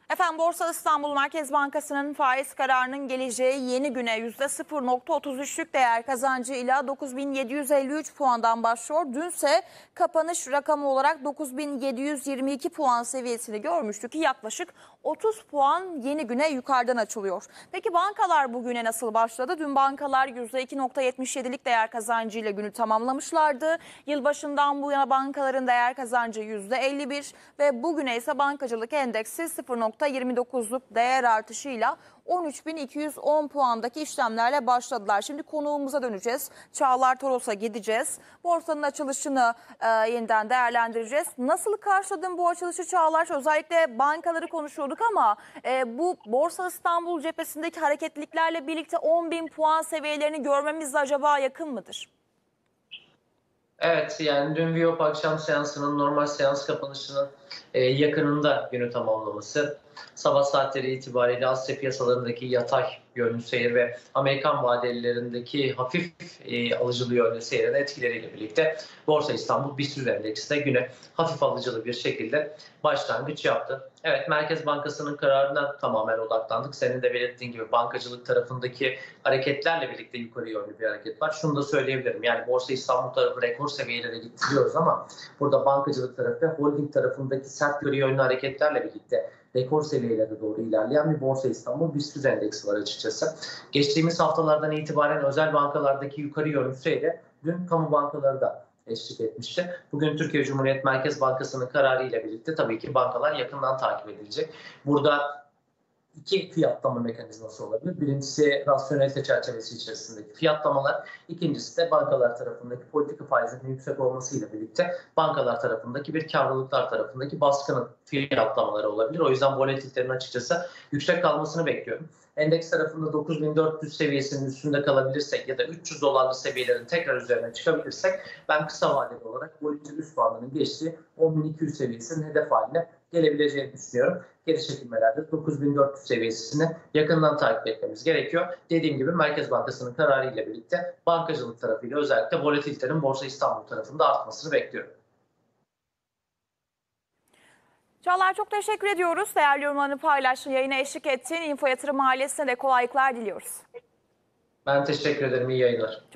Efendim Borsa İstanbul Merkez Bankası'nın faiz kararının geleceği yeni güne %0,33'lük değer kazancıyla 9.753 puandan başlıyor. Dünse kapanış rakamı olarak 9.722 puan seviyesini görmüştü ki yaklaşık 30 puan yeni güne yukarıdan açılıyor. Peki bankalar bugüne nasıl başladı? Dün bankalar %2,77'lik değer kazancıyla günü tamamlamışlardı. Yılbaşından bu yana bankaların değer kazancı %51 ve bugüne ise bankacılık endeksi 0,29'luk değer artışıyla 13.210 puandaki işlemlerle başladılar. Şimdi konuğumuza döneceğiz. Çağlar Toros'a gideceğiz. Borsanın açılışını yeniden değerlendireceğiz. Nasıl karşıladın bu açılışı Çağlar? Özellikle bankaları konuşuyorduk ama bu Borsa İstanbul cephesindeki hareketliliklerle birlikte 10.000 puan seviyelerini görmemiz de acaba yakın mıdır? Evet, yani dün Viyop akşam seansının normal seans kapanışının yakınında günü tamamlaması, sabah saatleri itibariyle Asya piyasalarındaki yatay yönlü seyir ve Amerikan vadelilerindeki hafif alıcılı yönlü seyrin etkileriyle birlikte Borsa İstanbul BIST endeksi de güne hafif alıcılı bir şekilde başlangıç yaptı. Evet, Merkez Bankası'nın kararına tamamen odaklandık. Senin de belirttiğin gibi bankacılık tarafındaki hareketlerle birlikte yukarı yönlü bir hareket var. Şunu da söyleyebilirim. Yani Borsa İstanbul tarafı rekor seviyelere gittiriyoruz ama burada bankacılık tarafı ve holding tarafındaki sert yukarı yönlü hareketlerle birlikte rekor seviyelere doğru ilerleyen bir Borsa İstanbul BIST endeksi var açıkçası. Geçtiğimiz haftalardan itibaren özel bankalardaki yukarı yönlü seyre dün kamu bankaları da eşlik etmişti. Bugün Türkiye Cumhuriyet Merkez Bankası'nın kararı ile birlikte tabii ki bankalar yakından takip edilecek. Burada iki fiyatlama mekanizması olabilir. Birincisi rasyonelite çerçevesi içerisindeki fiyatlamalar. İkincisi de bankalar tarafındaki politika faizinin yüksek olmasıyla birlikte bankalar tarafındaki bir karlılıklar tarafındaki baskının fiyatlamaları olabilir. O yüzden volatilitenin açıkçası yüksek kalmasını bekliyorum. Endeks tarafında 9.400 seviyesinin üstünde kalabilirsek ya da 300 dolarlı seviyelerin tekrar üzerine çıkabilirsek ben kısa vadeli olarak volatil üst bandının geçtiği 10.200 seviyesinin hedef haline gelebileceğini düşünüyorum. Geri çekilmelerde 9.400 seviyesini yakından takip etmemiz gerekiyor. Dediğim gibi Merkez Bankası'nın kararıyla birlikte bankacılık tarafıyla özellikle volatilitenin Borsa İstanbul tarafında artmasını bekliyorum. Çağlar çok teşekkür ediyoruz. Değerli yorumlarını paylaştın, yayına eşlik ettin. İnfo Yatırım ailesine de kolaylıklar diliyoruz. Ben teşekkür ederim. İyi yayınlar.